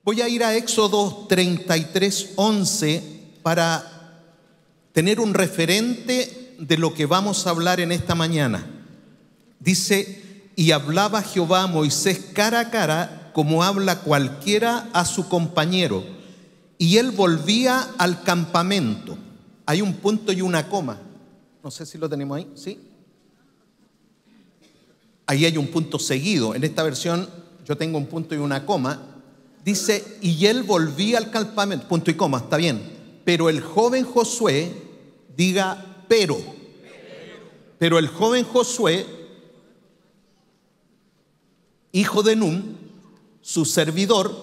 Voy a ir a Éxodo 33:11 para tener un referente de lo que vamos a hablar en esta mañana. Dice: y hablaba Jehová a Moisés cara a cara, como habla cualquiera a su compañero, y él volvía al campamento. Hay un punto y una coma. No sé si lo tenemos ahí, ¿sí? Ahí hay un punto seguido. En esta versión yo tengo un punto y una coma. Dice: y él volvía al campamento, punto y coma, está bien. Pero el joven Josué, diga pero el joven Josué, hijo de Nun, su servidor,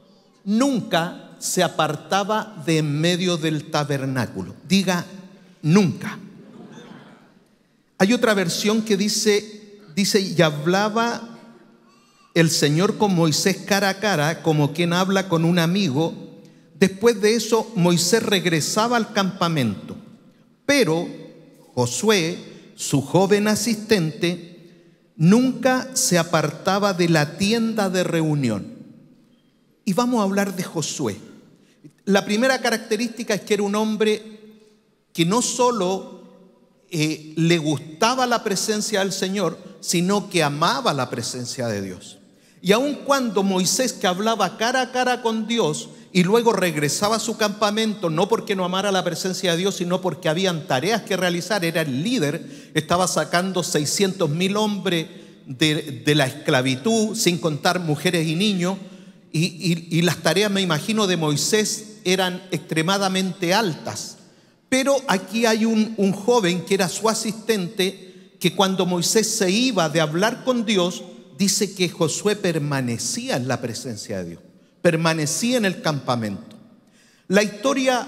nunca se apartaba de en medio del tabernáculo. Diga nunca. Hay otra versión que dice, y hablaba el Señor con Moisés cara a cara, como quien habla con un amigo. Después de eso, Moisés regresaba al campamento, pero Josué, su joven asistente, nunca se apartaba de la tienda de reunión. Y vamos a hablar de Josué. La primera característica es que era un hombre que no solo le gustaba la presencia del Señor, sino que amaba la presencia de Dios. Y aun cuando Moisés, que hablaba cara a cara con Dios y luego regresaba a su campamento, no porque no amara la presencia de Dios, sino porque habían tareas que realizar, era el líder, estaba sacando 600,000 hombres de la esclavitud, sin contar mujeres y niños, y las tareas, me imagino, de Moisés eran extremadamente altas. Pero aquí hay un joven que era su asistente, que cuando Moisés se iba de hablar con Dios, dice que Josué permanecía en la presencia de Dios, permanecía en el campamento. La historia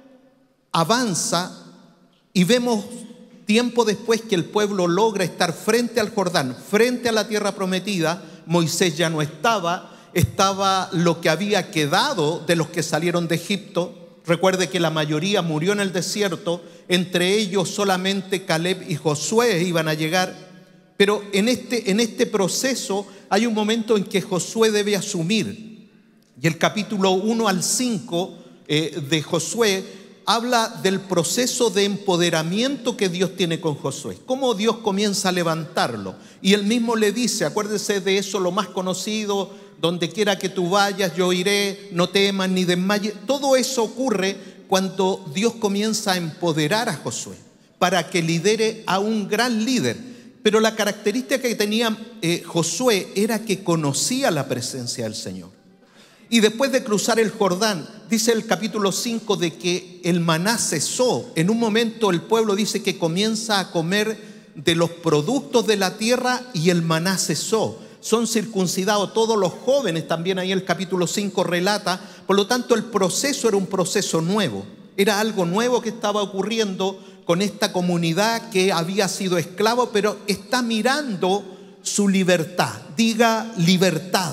avanza y vemos tiempo después que el pueblo logra estar frente al Jordán, frente a la tierra prometida. Moisés ya no estaba lo que había quedado de los que salieron de Egipto. Recuerde que la mayoría murió en el desierto, entre ellos solamente Caleb y Josué iban a llegar. Pero en este proceso hay un momento en que Josué debe asumir. Y el capítulo 1 al 5 de Josué habla del proceso de empoderamiento que Dios tiene con Josué. Cómo Dios comienza a levantarlo. Y él mismo le dice, acuérdese de eso, lo más conocido: donde quiera que tú vayas, yo iré, no temas ni desmayes. Todo eso ocurre cuando Dios comienza a empoderar a Josué para que lidere a un gran líder. Pero la característica que tenía Josué era que conocía la presencia del Señor. Y después de cruzar el Jordán, dice el capítulo 5 de que el maná cesó. En un momento el pueblo dice que comienza a comer de los productos de la tierra y el maná cesó. Son circuncidados todos los jóvenes, también ahí el capítulo 5 relata. Por lo tanto, el proceso era un proceso nuevo. Era algo nuevo que estaba ocurriendo con esta comunidad que había sido esclavo, pero está mirando su libertad. Diga libertad.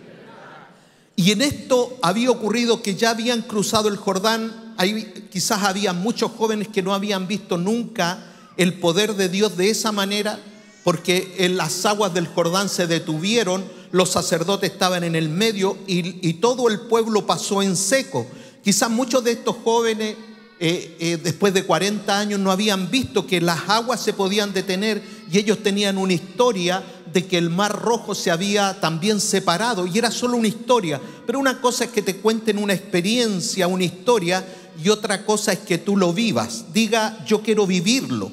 Y en esto había ocurrido que ya habían cruzado el Jordán. Ahí quizás había muchos jóvenes que no habían visto nunca el poder de Dios de esa manera, porque en las aguas del Jordán se detuvieron, los sacerdotes estaban en el medio y todo el pueblo pasó en seco. Quizás muchos de estos jóvenes después de 40 años no habían visto que las aguas se podían detener, y ellos tenían una historia de que el Mar Rojo se había también separado, y era solo una historia. Pero una cosa es que te cuenten una experiencia, una historia, y otra cosa es que tú lo vivas. Diga, yo quiero vivirlo.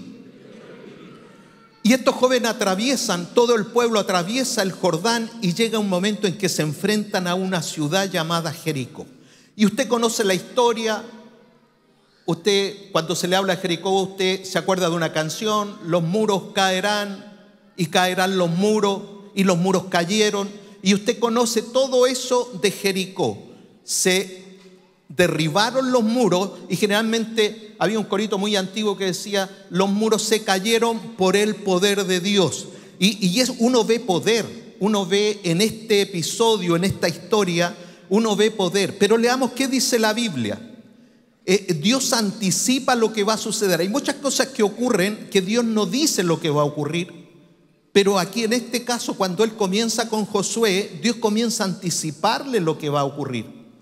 Y estos jóvenes atraviesan, todo el pueblo atraviesa el Jordán, y llega un momento en que se enfrentan a una ciudad llamada Jericó. Y usted conoce la historia. Usted, cuando se le habla de Jericó, usted se acuerda de una canción: los muros caerán y caerán los muros, y los muros cayeron. Y usted conoce todo eso de Jericó. Se derribaron los muros, y generalmente había un corito muy antiguo que decía: los muros se cayeron por el poder de Dios. Uno ve poder, uno ve en este episodio, en esta historia, uno ve poder. Pero leamos qué dice la Biblia. Dios anticipa lo que va a suceder. Hay muchas cosas que ocurren que Dios no dice lo que va a ocurrir, pero aquí en este caso, cuando Él comienza con Josué, Dios comienza a anticiparle lo que va a ocurrir.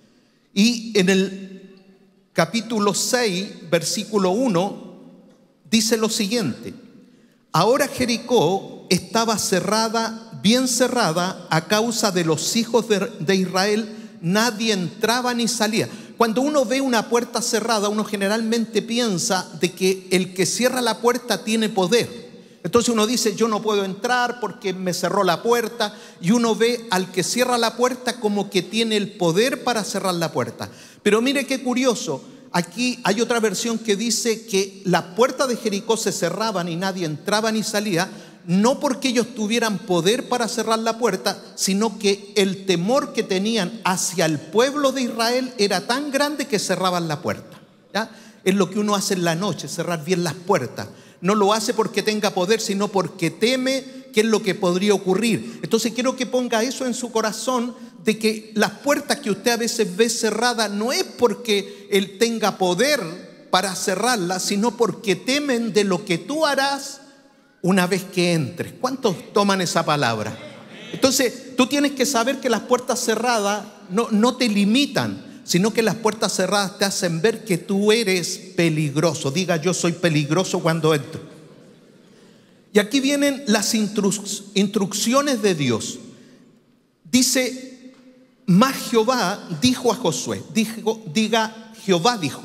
Y en el capítulo 6, versículo 1, dice lo siguiente: ahora Jericó estaba cerrada, bien cerrada, a causa de los hijos de Israel, nadie entraba ni salía. Cuando uno ve una puerta cerrada, uno generalmente piensa de que el que cierra la puerta tiene poder. Entonces uno dice, yo no puedo entrar porque me cerró la puerta, y uno ve al que cierra la puerta como que tiene el poder para cerrar la puerta. Pero mire qué curioso, aquí hay otra versión que dice que las puertas de Jericó se cerraban y nadie entraba ni salía, no porque ellos tuvieran poder para cerrar la puerta, sino que el temor que tenían hacia el pueblo de Israel era tan grande que cerraban la puerta, ¿ya? Es lo que uno hace en la noche, cerrar bien las puertas. No lo hace porque tenga poder, sino porque teme qué es lo que podría ocurrir. Entonces quiero que ponga eso en su corazón, de que las puertas que usted a veces ve cerradas no es porque él tenga poder para cerrarlas, sino porque temen de lo que tú harás una vez que entres. ¿Cuántos toman esa palabra? Entonces tú tienes que saber que las puertas cerradas no te limitan, sino que las puertas cerradas te hacen ver que tú eres peligroso. Diga, yo soy peligroso cuando entro. Y aquí vienen las instrucciones de Dios. Dice, mas Jehová dijo a Josué, diga, Jehová dijo: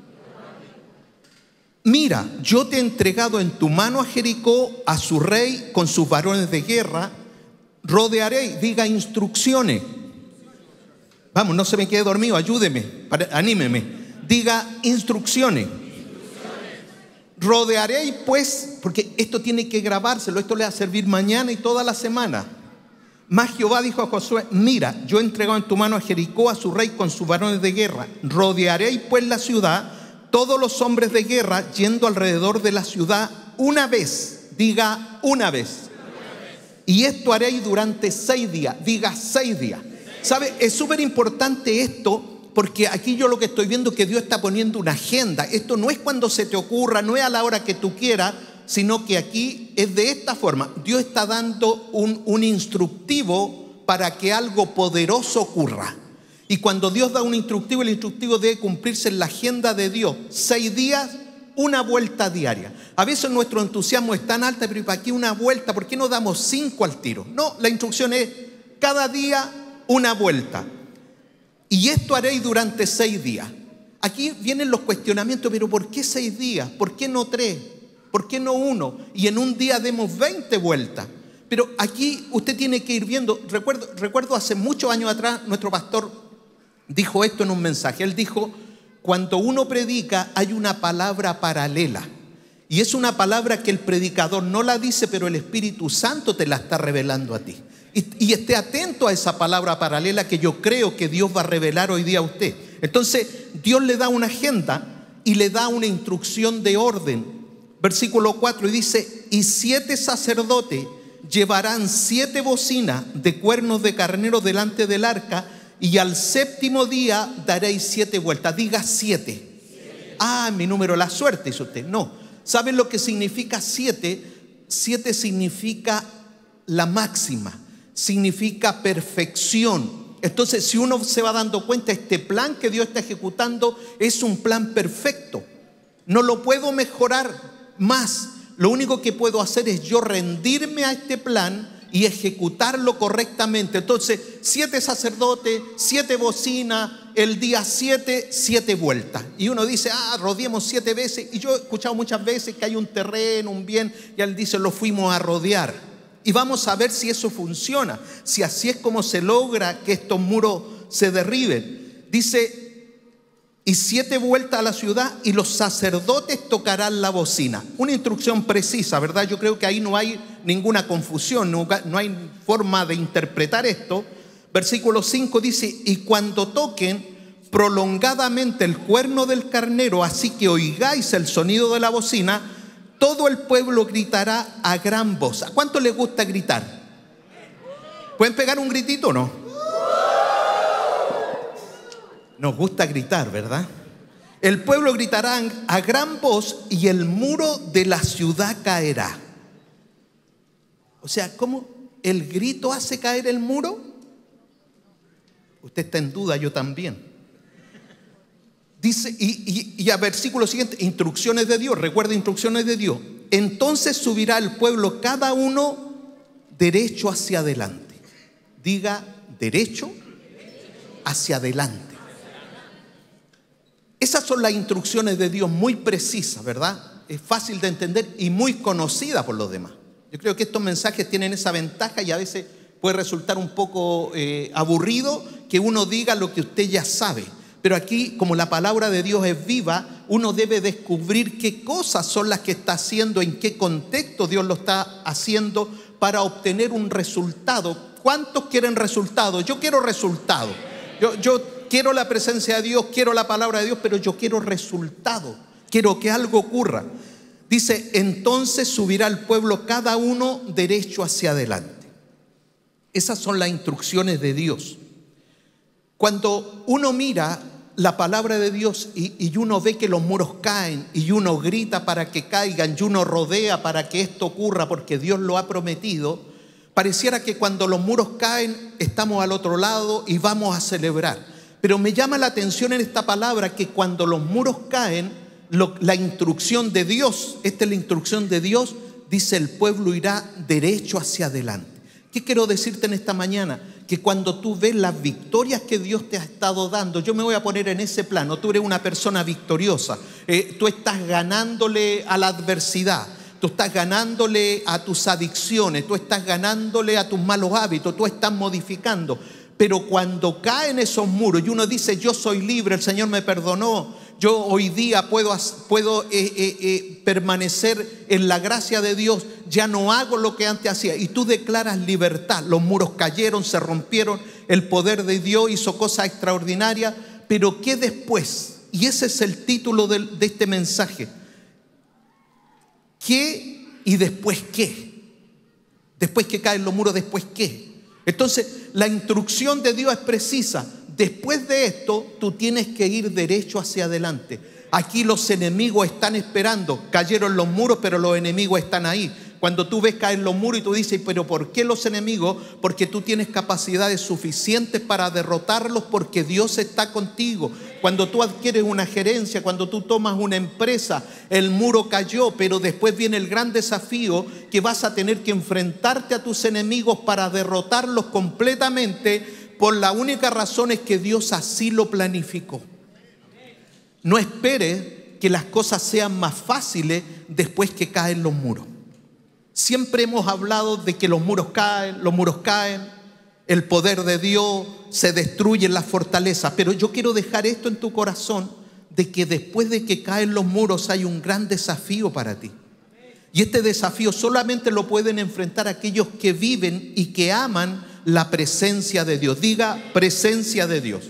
mira, yo te he entregado en tu mano a Jericó, a su rey con sus varones de guerra. Rodearé, diga, instrucciones. Vamos, no se me quede dormido, ayúdeme, anímeme. Diga, instrucciones. Rodearé pues, porque esto tiene que grabárselo, esto le va a servir mañana y toda la semana. Mas Jehová dijo a Josué: mira, yo he entregado en tu mano a Jericó, a su rey con sus varones de guerra. Rodearé pues la ciudad, todos los hombres de guerra yendo alrededor de la ciudad una vez. Diga, una vez. Y esto haréis durante 6 días. Diga, 6 días. ¿Sabe? Es súper importante esto, porque aquí yo lo que estoy viendo es que Dios está poniendo una agenda. Esto no es cuando se te ocurra, no es a la hora que tú quieras, sino que aquí es de esta forma. Dios está dando un instructivo para que algo poderoso ocurra. Y cuando Dios da un instructivo, el instructivo debe cumplirse en la agenda de Dios. 6 días, una vuelta diaria. A veces nuestro entusiasmo es tan alto, pero ¿para qué una vuelta? ¿Por qué no damos 5 al tiro? No, la instrucción es cada día una vuelta. Y esto haréis durante 6 días. Aquí vienen los cuestionamientos, pero ¿por qué 6 días? ¿Por qué no 3? ¿Por qué no 1? Y en un día demos 20 vueltas. Pero aquí usted tiene que ir viendo. Recuerdo hace muchos años atrás, nuestro pastor dijo esto en un mensaje. Él dijo, cuando uno predica hay una palabra paralela. Y es una palabra que el predicador no la dice, pero el Espíritu Santo te la está revelando a ti. Y esté atento a esa palabra paralela que yo creo que Dios va a revelar hoy día a usted. Entonces, Dios le da una agenda y le da una instrucción de orden. Versículo 4, y dice, y 7 sacerdotes llevarán 7 bocinas de cuernos de carnero delante del arca, y al 7º día daréis 7 vueltas. Diga 7. Ah, mi número de la suerte, dice usted. No. ¿Saben lo que significa 7? 7 significa la máxima. Significa perfección. Entonces, si uno se va dando cuenta, este plan que Dios está ejecutando es un plan perfecto. No lo puedo mejorar más. Lo único que puedo hacer es yo rendirme a este plan y ejecutarlo correctamente. Entonces, 7 sacerdotes, 7 bocinas, el día 7, 7 vueltas. Y uno dice, rodeemos 7 veces. Y yo he escuchado muchas veces que hay un terreno, un bien, y él dice, lo fuimos a rodear. Y vamos a ver si eso funciona, si así es como se logra que estos muros se derriben. Dice, y 7 vueltas a la ciudad, y los sacerdotes tocarán la bocina. Una instrucción precisa, ¿verdad? Yo creo que ahí no hay ninguna confusión, no hay forma de interpretar esto. Versículo 5 dice, y cuando toquen prolongadamente el cuerno del carnero, así que oigáis el sonido de la bocina, todo el pueblo gritará a gran voz. ¿A cuánto les gusta gritar? ¿Pueden pegar un gritito o no? Nos gusta gritar, ¿verdad? El pueblo gritará a gran voz y el muro de la ciudad caerá. O sea, ¿cómo el grito hace caer el muro? Usted está en duda, yo también. Dice, y a versículo siguiente, instrucciones de Dios, recuerda instrucciones de Dios. Entonces subirá el pueblo cada uno derecho hacia adelante. Diga, derecho hacia adelante. Esas son las instrucciones de Dios, muy precisas, ¿verdad? Es fácil de entender y muy conocida por los demás. Yo creo que estos mensajes tienen esa ventaja y a veces puede resultar un poco aburrido que uno diga lo que usted ya sabe. Pero aquí, como la palabra de Dios es viva, uno debe descubrir qué cosas son las que está haciendo, en qué contexto Dios lo está haciendo para obtener un resultado. ¿Cuántos quieren resultados? Yo quiero resultados. Yo quiero la presencia de Dios, quiero la palabra de Dios, pero yo quiero resultados. Quiero que algo ocurra. Dice, entonces subirá el pueblo cada uno derecho hacia adelante. Esas son las instrucciones de Dios. Cuando uno mira la palabra de Dios y uno ve que los muros caen y uno grita para que caigan y uno rodea para que esto ocurra porque Dios lo ha prometido, pareciera que cuando los muros caen estamos al otro lado y vamos a celebrar. Pero me llama la atención en esta palabra que cuando los muros caen, la instrucción de Dios, esta es la instrucción de Dios, dice el pueblo irá derecho hacia adelante. ¿Qué quiero decirte en esta mañana? Que cuando tú ves las victorias que Dios te ha estado dando, yo me voy a poner en ese plano, tú eres una persona victoriosa, tú estás ganándole a la adversidad, tú estás ganándole a tus adicciones, tú estás ganándole a tus malos hábitos, tú estás modificando. Pero cuando caen esos muros y uno dice, yo soy libre, el Señor me perdonó, yo hoy día puedo permanecer en la gracia de Dios, ya no hago lo que antes hacía, y tú declaras libertad. Los muros cayeron, se rompieron, el poder de Dios hizo cosas extraordinarias. Pero ¿qué después? Y ese es el título de este mensaje. ¿Qué y después qué? Después que caen los muros, ¿después qué? Entonces la instrucción de Dios es precisa. Después de esto, tú tienes que ir derecho hacia adelante. Aquí los enemigos están esperando. Cayeron los muros, pero los enemigos están ahí. Cuando tú ves caer los muros y tú dices, ¿pero por qué los enemigos? Porque tú tienes capacidades suficientes para derrotarlos porque Dios está contigo. Cuando tú adquieres una gerencia, cuando tú tomas una empresa, el muro cayó, pero después viene el gran desafío que vas a tener que enfrentarte a tus enemigos para derrotarlos completamente. Por la única razón es que Dios así lo planificó. No esperes que las cosas sean más fáciles después que caen los muros. Siempre hemos hablado de que los muros caen, el poder de Dios, se destruyen las fortalezas. Pero yo quiero dejar esto en tu corazón, de que después de que caen los muros hay un gran desafío para ti. Y este desafío solamente lo pueden enfrentar aquellos que viven y que aman la presencia de Dios. Diga, presencia de Dios.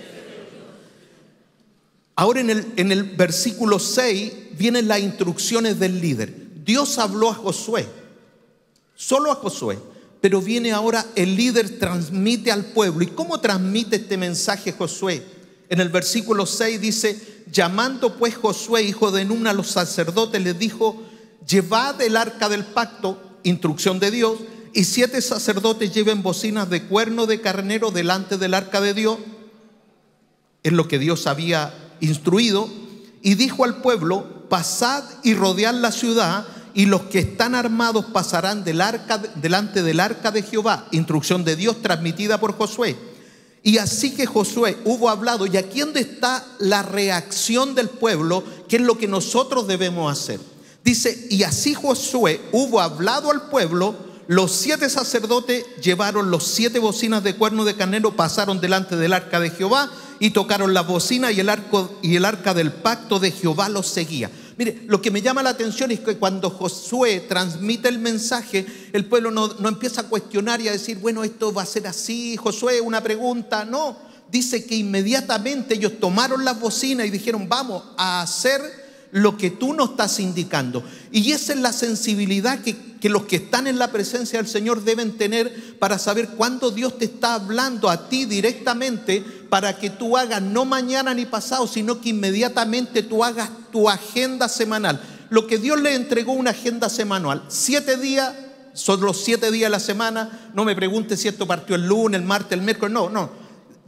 Ahora en el versículo 6 vienen las instrucciones del líder. Dios habló a Josué, solo a Josué, pero viene ahora el líder, transmite al pueblo. ¿Y cómo transmite este mensaje Josué? En el versículo 6 dice, llamando pues Josué, hijo de Nun, a los sacerdotes, les dijo, llevad el arca del pacto, instrucción de Dios, y 7 sacerdotes lleven bocinas de cuerno de carnero delante del arca de Dios. Es lo que Dios había instruido. Y dijo al pueblo, pasad y rodead la ciudad, y los que están armados pasarán delante del arca de Jehová. Instrucción de Dios transmitida por Josué. Y así que Josué hubo hablado. Y aquí donde está la reacción del pueblo, que es lo que nosotros debemos hacer. Dice, y así Josué hubo hablado al pueblo. Los 7 sacerdotes llevaron los 7 bocinas de cuerno de carnero, pasaron delante del arca de Jehová y tocaron las bocinas, y el arca del pacto de Jehová los seguía. Mire, lo que me llama la atención es que cuando Josué transmite el mensaje, el pueblo no empieza a cuestionar y a decir, bueno, esto va a ser así, Josué, una pregunta. No, dice que inmediatamente ellos tomaron las bocinas y dijeron, vamos a hacer lo que tú nos estás indicando. Y esa es la sensibilidad que los que están en la presencia del Señor deben tener para saber cuándo Dios te está hablando a ti directamente, para que tú hagas no mañana ni pasado, sino que inmediatamente tú hagas tu agenda semanal. Lo que Dios le entregó, una agenda semanal, 7 días, son los 7 días de la semana. No me preguntes si esto partió el lunes, el martes, el miércoles, no.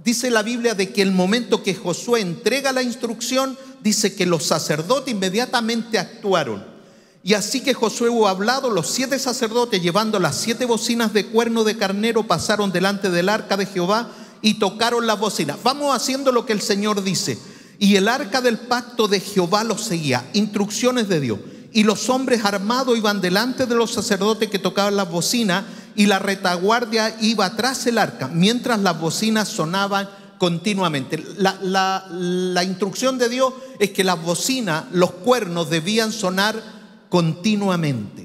dice la Biblia de que el momento que Josué entrega la instrucción, dice que los sacerdotes inmediatamente actuaron. Y así que Josué hubo hablado, los 7 sacerdotes llevando las 7 bocinas de cuerno de carnero pasaron delante del arca de Jehová y tocaron las bocinas. Vamos haciendo lo que el Señor dice. Y el arca del pacto de Jehová los seguía, instrucciones de Dios. Y los hombres armados iban delante de los sacerdotes que tocaban las bocinas, y la retaguardia iba tras el arca, mientras las bocinas sonaban continuamente. La instrucción de Dios es que las bocinas, los cuernos debían sonar continuamente.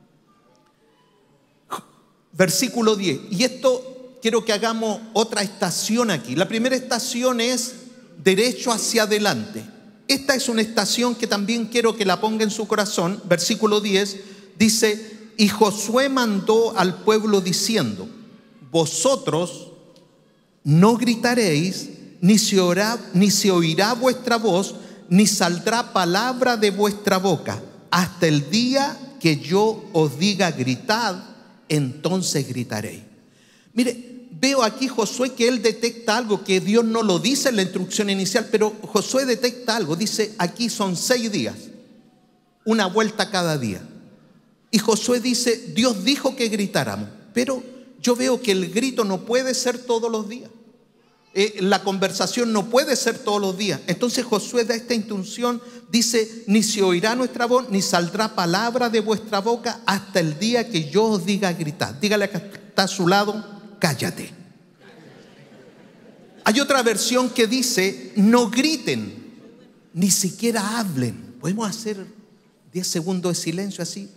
Versículo 10. Y esto quiero que hagamos otra estación aquí. La primera estación es derecho hacia adelante. Esta es una estación que también quiero que la ponga en su corazón. Versículo 10 dice: y Josué mandó al pueblo diciendo: vosotros no gritaréis, ni se oirá vuestra voz, ni saldrá palabra de vuestra boca, hasta el día que yo os diga gritad, entonces gritaréis. Mire, veo aquí Josué que él detecta algo que Dios no lo dice en la instrucción inicial, pero Josué detecta algo. Dice, aquí son 6 días, una vuelta cada día. Y Josué dice, Dios dijo que gritáramos, pero yo veo que el grito no puede ser todos los días. La conversación no puede ser todos los días. Entonces Josué da esta instrucción, dice, ni se oirá nuestra voz, ni saldrá palabra de vuestra boca hasta el día que yo os diga gritar. Dígale a que está a su lado, cállate. Hay otra versión que dice, no griten, ni siquiera hablen. ¿Podemos hacer 10 segundos de silencio así?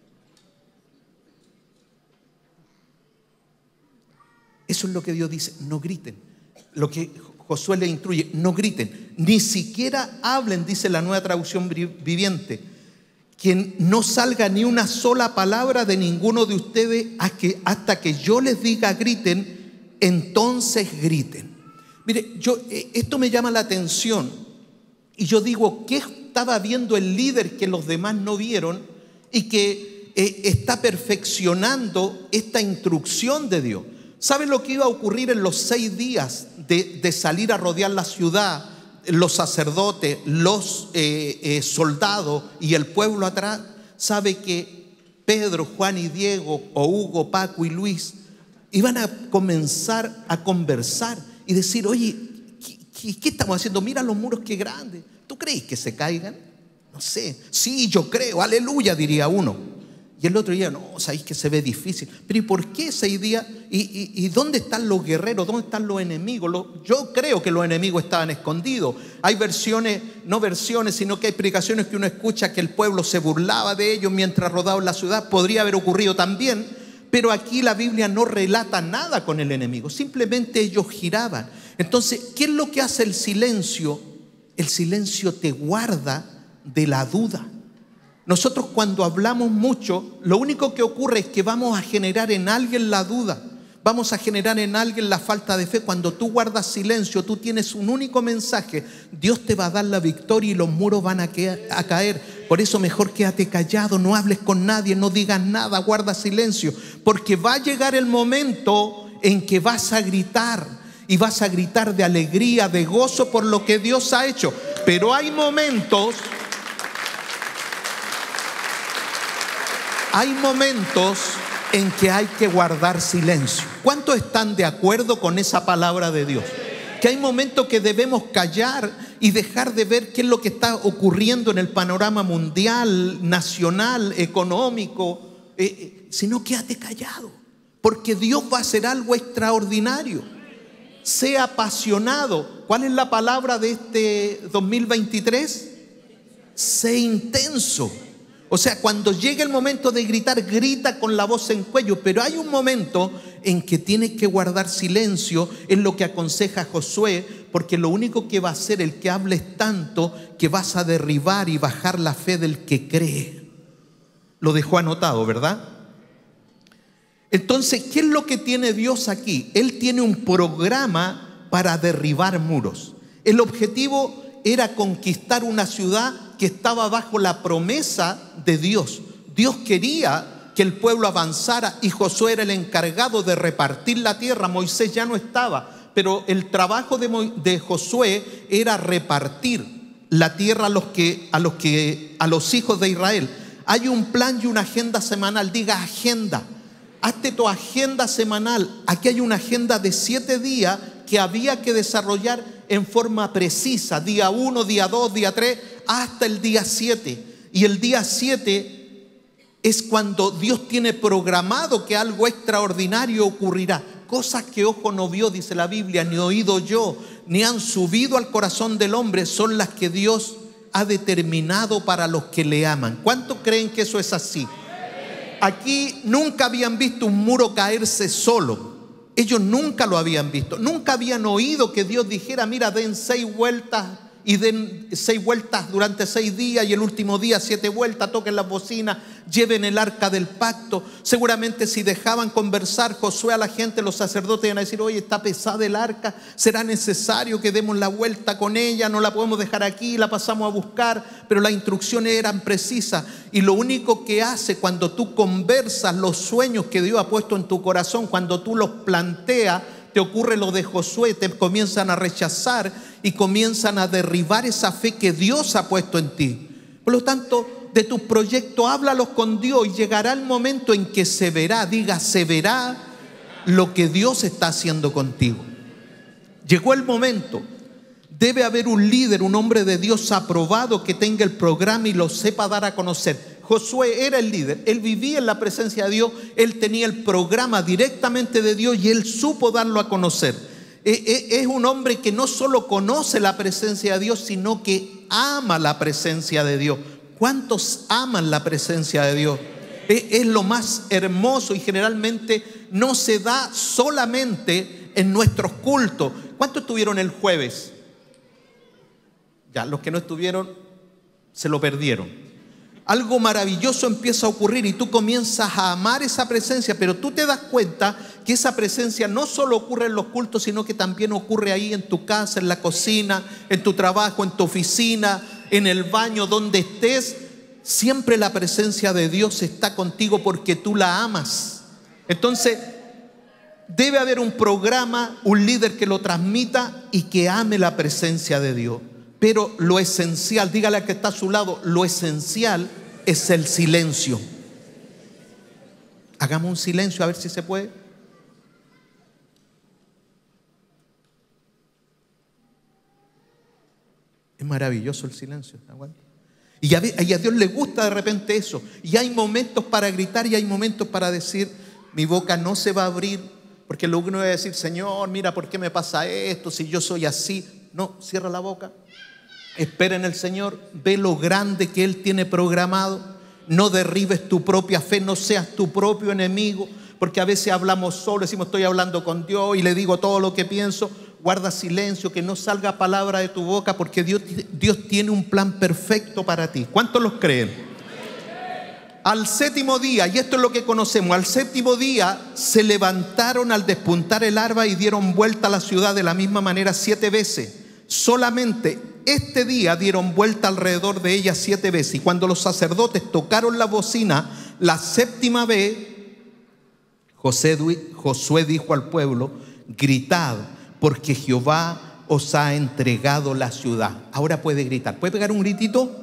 Eso es lo que Dios dice, no griten. Lo que Josué le instruye, no griten, ni siquiera hablen, dice la Nueva Traducción Viviente. Que no salga ni una sola palabra de ninguno de ustedes hasta que yo les diga griten, entonces griten. Mire, esto me llama la atención y yo digo, ¿qué estaba viendo el líder que los demás no vieron y que está perfeccionando esta instrucción de Dios? ¿Sabe lo que iba a ocurrir en los 6 días de salir a rodear la ciudad? Los sacerdotes, los soldados y el pueblo atrás. ¿Sabe que Pedro, Juan y Diego, o Hugo, Paco y Luis iban a comenzar a conversar y decir, oye, ¿qué estamos haciendo? Mira los muros, qué grandes. ¿Tú crees que se caigan? No sé. Sí, yo creo, aleluya, diría uno. Y el otro día, no, sabéis que se ve difícil. Pero ¿y por qué 6 días? ¿Y dónde están los guerreros? ¿Dónde están los enemigos? Yo creo que los enemigos estaban escondidos. Hay versiones, no versiones, sino que hay predicaciones que uno escucha que el pueblo se burlaba de ellos mientras rodaban la ciudad. Podría haber ocurrido también, pero aquí la Biblia no relata nada con el enemigo. Simplemente ellos giraban. Entonces, ¿qué es lo que hace el silencio? El silencio te guarda de la duda. Nosotros cuando hablamos mucho, lo único que ocurre es que vamos a generar en alguien la duda, vamos a generar en alguien la falta de fe. Cuando tú guardas silencio, tú tienes un único mensaje: Dios te va a dar la victoria y los muros van a caer. Por eso mejor quédate callado, no hables con nadie, no digas nada, guarda silencio, porque va a llegar el momento en que vas a gritar, y vas a gritar de alegría, de gozo por lo que Dios ha hecho. Pero hay momentos en que hay que guardar silencio. ¿Cuántos están de acuerdo con esa palabra de Dios? Que hay momentos que debemos callar y dejar de ver qué es lo que está ocurriendo en el panorama mundial, nacional, económico, sino quédate callado, porque Dios va a hacer algo extraordinario. Sea apasionado. ¿Cuál es la palabra de este 2023? Sé intenso. O sea, cuando llegue el momento de gritar, grita con la voz en cuello. Pero hay un momento en que tienes que guardar silencio. Es lo que aconseja Josué, porque lo único que va a hacer el que hables tanto, que vas a derribar y bajar la fe del que cree. Lo dejó anotado, ¿verdad? Entonces, ¿qué es lo que tiene Dios aquí? Él tiene un programa para derribar muros. El objetivo era conquistar una ciudad que estaba bajo la promesa de Dios. Dios quería que el pueblo avanzara y Josué era el encargado de repartir la tierra. Moisés ya no estaba, pero el trabajo de Josué era repartir la tierra a los hijos de Israel. Hay un plan y una agenda semanal. Diga agenda. Hazte tu agenda semanal. Aquí hay una agenda de 7 días que había que desarrollar en forma precisa. Día 1, día 2, día 3, hasta el día 7. Y el día 7 es cuando Dios tiene programado que algo extraordinario ocurrirá. Cosas que ojo no vio, dice la Biblia, ni oído yo, ni han subido al corazón del hombre, son las que Dios ha determinado para los que le aman. ¿Cuántos creen que eso es así? Aquí nunca habían visto un muro caerse solo. Ellos nunca lo habían visto. Nunca habían oído que Dios dijera, mira, den 6 vueltas y den 6 vueltas durante 6 días y el último día 7 vueltas, toquen las bocinas, lleven el arca del pacto. Seguramente si dejaban conversar Josué a la gente, los sacerdotes iban a decir, oye, está pesada el arca, será necesario que demos la vuelta con ella, no la podemos dejar aquí, la pasamos a buscar. Pero las instrucciones eran precisas, y lo único que hace cuando tú conversas los sueños que Dios ha puesto en tu corazón, cuando tú los planteas, te ocurre lo de Josué, te comienzan a rechazar y comienzan a derribar esa fe que Dios ha puesto en ti. Por lo tanto, de tus proyectos, háblalos con Dios y llegará el momento en que se verá, diga, se verá lo que Dios está haciendo contigo. Llegó el momento. Debe haber un líder, un hombre de Dios aprobado que tenga el programa y lo sepa dar a conocer. Josué era el líder, él vivía en la presencia de Dios, él tenía el programa directamente de Dios y él supo darlo a conocer. Es un hombre que no solo conoce la presencia de Dios, sino que ama la presencia de Dios. ¿Cuántos aman la presencia de Dios? Es lo más hermoso y generalmente no se da solamente en nuestros cultos. ¿Cuántos estuvieron el jueves? Ya, los que no estuvieron se lo perdieron. Algo maravilloso empieza a ocurrir y tú comienzas a amar esa presencia, pero tú te das cuenta que esa presencia no solo ocurre en los cultos, sino que también ocurre ahí en tu casa, en la cocina, en tu trabajo, en tu oficina, en el baño, donde estés. Siempre la presencia de Dios está contigo porque tú la amas. Entonces, debe haber un programa, un líder que lo transmita y que ame la presencia de Dios. Pero lo esencial, dígale al que está a su lado, lo esencial es el silencio. Hagamos un silencio a ver si se puede. Es maravilloso el silencio, ¿está bueno? Y a Dios le gusta de repente eso. Y hay momentos para gritar y hay momentos para decir, mi boca no se va a abrir, porque lo que uno va a decir, Señor, mira, ¿por qué me pasa esto? Si yo soy así. No, cierra la boca. Espera en el Señor, ve lo grande que Él tiene programado. No derribes tu propia fe, no seas tu propio enemigo, porque a veces hablamos solo, decimos estoy hablando con Dios y le digo todo lo que pienso. Guarda silencio, que no salga palabra de tu boca, porque Dios tiene un plan perfecto para ti. ¿Cuántos los creen? Al 7º día, y esto es lo que conocemos, al 7º día se levantaron al despuntar el alba y dieron vuelta a la ciudad de la misma manera 7 veces. Solamente este día dieron vuelta alrededor de ella 7 veces. Y cuando los sacerdotes tocaron la bocina la 7ª vez, Josué dijo al pueblo, gritad, porque Jehová os ha entregado la ciudad. Ahora puede gritar. ¿Puede pegar un gritito?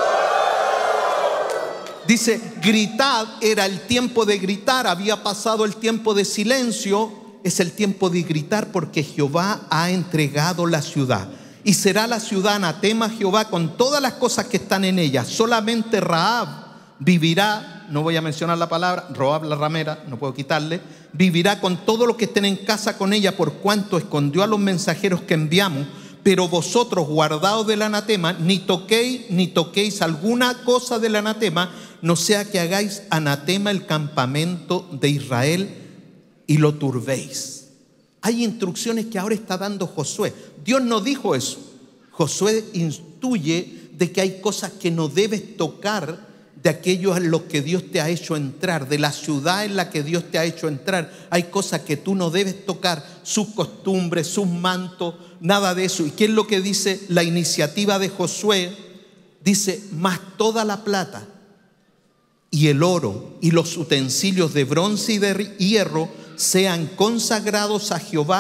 Dice, gritad, era el tiempo de gritar. Había pasado el tiempo de silencio. Es el tiempo de gritar porque Jehová ha entregado la ciudad. Y será la ciudad anatema a Jehová con todas las cosas que están en ella. Solamente Rahab vivirá, no voy a mencionar la palabra, Rahab la ramera, no puedo quitarle, vivirá con todo lo que estén en casa con ella, por cuanto escondió a los mensajeros que enviamos. Pero vosotros, guardaos del anatema, ni toquéis alguna cosa del anatema, no sea que hagáis anatema el campamento de Israel y lo turbéis. Hay instrucciones que ahora está dando Josué. Dios no dijo eso. Josué instruye de que hay cosas que no debes tocar de aquellos en los que Dios te ha hecho entrar, de la ciudad en la que Dios te ha hecho entrar. Hay cosas que tú no debes tocar, sus costumbres, sus mantos, nada de eso. ¿Y qué es lo que dice la iniciativa de Josué? Dice, más toda la plata y el oro y los utensilios de bronce y de hierro sean consagrados a Jehová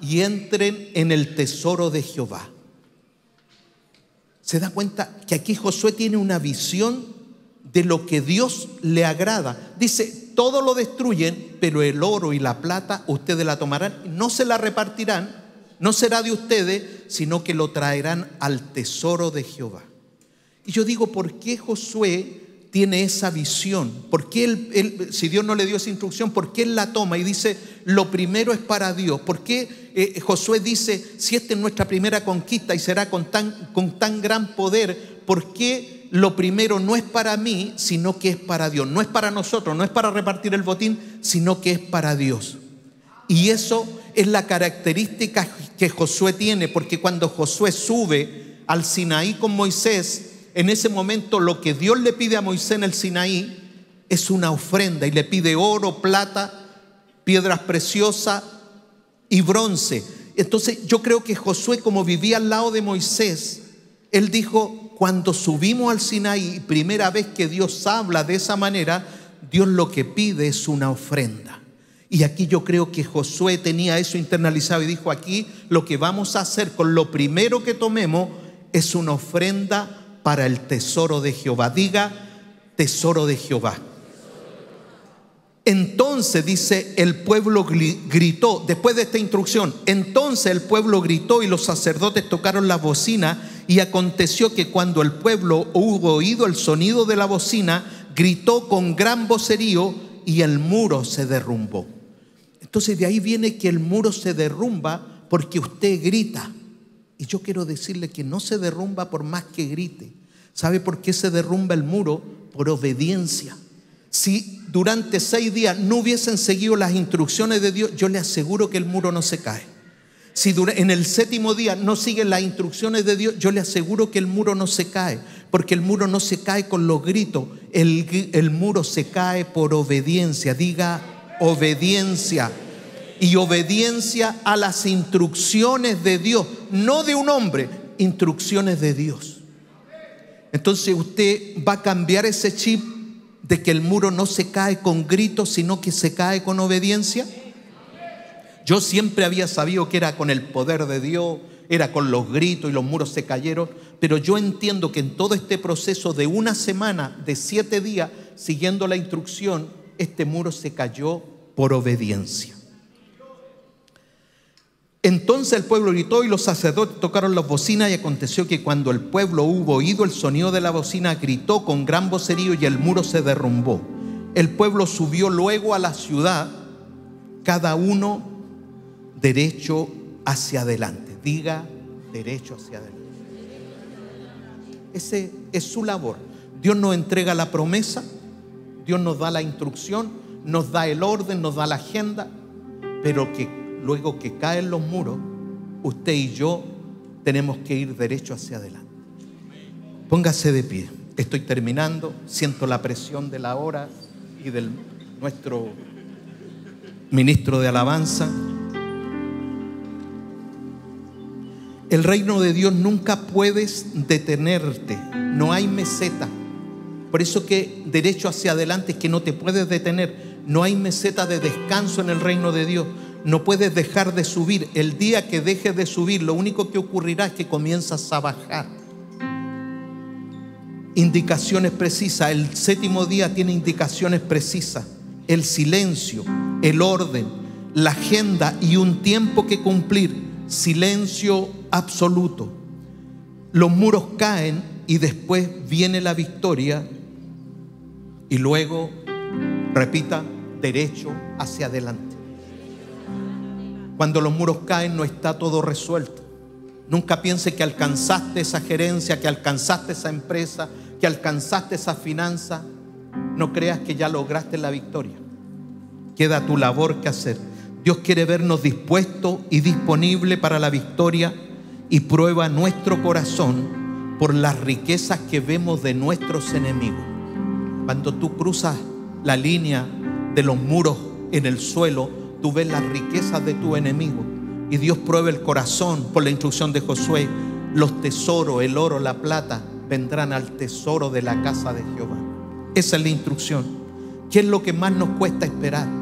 y entren en el tesoro de Jehová. ¿Se da cuenta que aquí Josué tiene una visión de lo que Dios le agrada? Dice, todo lo destruyen, pero el oro y la plata ustedes la tomarán, no se la repartirán, no será de ustedes, sino que lo traerán al tesoro de Jehová. Y yo digo, ¿por qué Josué tiene esa visión? ¿Por qué él, si Dios no le dio esa instrucción, por qué él la toma y dice, lo primero es para Dios? ¿Por qué Josué dice, si esta es nuestra primera conquista y será con tan gran poder, por qué lo primero no es para mí, sino que es para Dios? No es para nosotros, no es para repartir el botín, sino que es para Dios. Y eso es la característica que Josué tiene, porque cuando Josué sube al Sinaí con Moisés, en ese momento lo que Dios le pide a Moisés en el Sinaí es una ofrenda, y le pide oro, plata, piedras preciosas y bronce. Entonces yo creo que Josué, como vivía al lado de Moisés, él dijo, cuando subimos al Sinaí, primera vez que Dios habla de esa manera, Dios lo que pide es una ofrenda. Y aquí yo creo que Josué tenía eso internalizado y dijo, aquí lo que vamos a hacer con lo primero que tomemos es una ofrenda para el tesoro de Jehová. Diga, tesoro de Jehová. Entonces dice, el pueblo gritó, después de esta instrucción, entonces el pueblo gritó y los sacerdotes tocaron la bocina, y aconteció que cuando el pueblo hubo oído el sonido de la bocina, gritó con gran vocerío y el muro se derrumbó. Entonces de ahí viene que el muro se derrumba porque usted grita. Y yo quiero decirle que no se derrumba por más que grite. ¿Sabe por qué se derrumba el muro? Por obediencia. Si durante 6 días no hubiesen seguido las instrucciones de Dios, yo le aseguro que el muro no se cae. Si en el 7º día no siguen las instrucciones de Dios, yo le aseguro que el muro no se cae. Porque el muro no se cae con los gritos, el muro se cae por obediencia. Diga, obediencia. Y obediencia a las instrucciones de Dios, no de un hombre, instrucciones de Dios. Entonces usted va a cambiar ese chip de que el muro no se cae con gritos, sino que se cae con obediencia. Yo siempre había sabido que era con el poder de Dios, era con los gritos y los muros se cayeron, pero yo entiendo que en todo este proceso de una semana, de 7 días, siguiendo la instrucción, este muro se cayó por obediencia. Entonces el pueblo gritó y los sacerdotes tocaron las bocinas, y aconteció que cuando el pueblo hubo oído el sonido de la bocina, gritó con gran vocerío y el muro se derrumbó. El pueblo subió luego a la ciudad, cada uno derecho hacia adelante. Diga, derecho hacia adelante. Ese es su labor. Dios nos entrega la promesa, Dios nos da la instrucción, nos da el orden, nos da la agenda, pero que luego que caen los muros, usted y yo tenemos que ir derecho hacia adelante. Póngase de pie. Estoy terminando. Siento la presión de la hora y de nuestro ministro de alabanza. El reino de Dios nunca puedes detenerte. No hay meseta. Por eso que derecho hacia adelante es que no te puedes detener. No hay meseta de descanso en el reino de Dios. No puedes dejar de subir. El día que dejes de subir, lo único que ocurrirá es que comienzas a bajar. Indicaciones precisas. El 7º día tiene indicaciones precisas. El silencio, el orden, la agenda y un tiempo que cumplir. Silencio absoluto. Los muros caen y después viene la victoria. Y luego, repita, derecho hacia adelante. Cuando los muros caen no está todo resuelto. Nunca piense que alcanzaste esa gerencia, que alcanzaste esa empresa, que alcanzaste esa finanza. No creas que ya lograste la victoria. Queda tu labor que hacer. Dios quiere vernos dispuestos y disponibles para la victoria, y prueba nuestro corazón por las riquezas que vemos de nuestros enemigos. Cuando tú cruzas la línea de los muros en el suelo, tú ves las riquezas de tu enemigo, y Dios prueba el corazón por la instrucción de Josué. Los tesoros, el oro, la plata, vendrán al tesoro de la casa de Jehová. Esa es la instrucción. ¿Qué es lo que más nos cuesta esperar?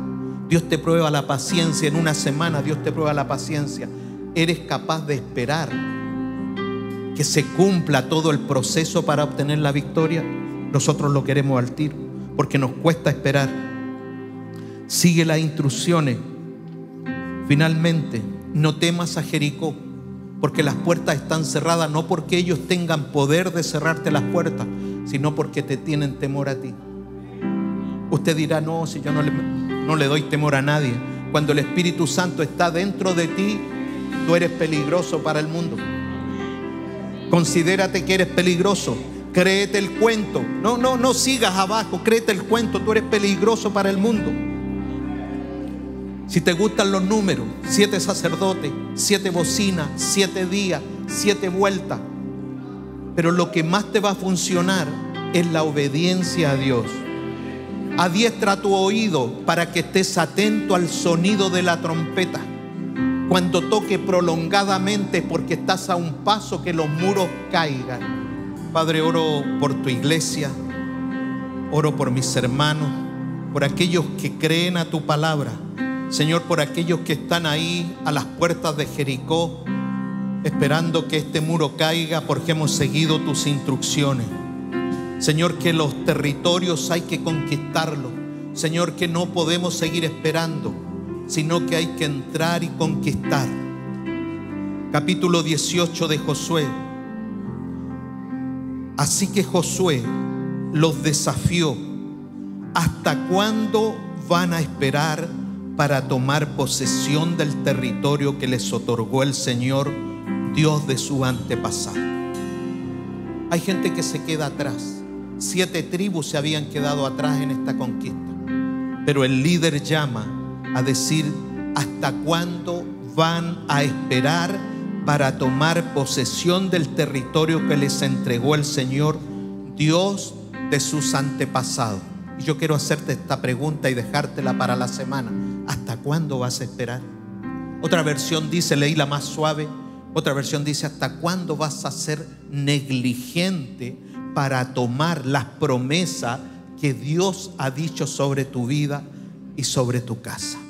Dios te prueba la paciencia. En una semana Dios te prueba la paciencia. ¿Eres capaz de esperar que se cumpla todo el proceso para obtener la victoria? Nosotros lo queremos al tiro, porque nos cuesta esperar. Sigue las instrucciones. Finalmente, no temas a Jericó, porque las puertas están cerradas, no porque ellos tengan poder de cerrarte las puertas, sino porque te tienen temor a ti. Usted dirá, no, si yo no le doy temor a nadie. Cuando el Espíritu Santo está dentro de ti, tú eres peligroso para el mundo. Considérate que eres peligroso. Créete el cuento. No sigas abajo, créete el cuento. Tú eres peligroso para el mundo. Si te gustan los números, 7 sacerdotes, 7 bocinas, 7 días, 7 vueltas. Pero lo que más te va a funcionar es la obediencia a Dios. Adiestra tu oído para que estés atento al sonido de la trompeta. Cuando toque prolongadamente, porque estás a un paso que los muros caigan. Padre, oro por tu iglesia, oro por mis hermanos, por aquellos que creen a tu palabra. Señor, por aquellos que están ahí a las puertas de Jericó, esperando que este muro caiga porque hemos seguido tus instrucciones. Señor, que los territorios hay que conquistarlos. Señor, que no podemos seguir esperando, sino que hay que entrar y conquistar. Capítulo 18 de Josué. Así que Josué los desafió. ¿Hasta cuándo van a esperar para tomar posesión del territorio que les otorgó el Señor, Dios de su antepasado? Hay gente que se queda atrás. 7 tribus se habían quedado atrás en esta conquista. Pero el líder llama a decir: ¿hasta cuándo van a esperar para tomar posesión del territorio que les entregó el Señor, Dios de sus antepasados? Y yo quiero hacerte esta pregunta y dejártela para la semana. ¿Hasta cuándo vas a esperar? Otra versión dice, leí la más suave, otra versión dice: ¿hasta cuándo vas a ser negligente para tomar las promesas que Dios ha dicho sobre tu vida y sobre tu casa?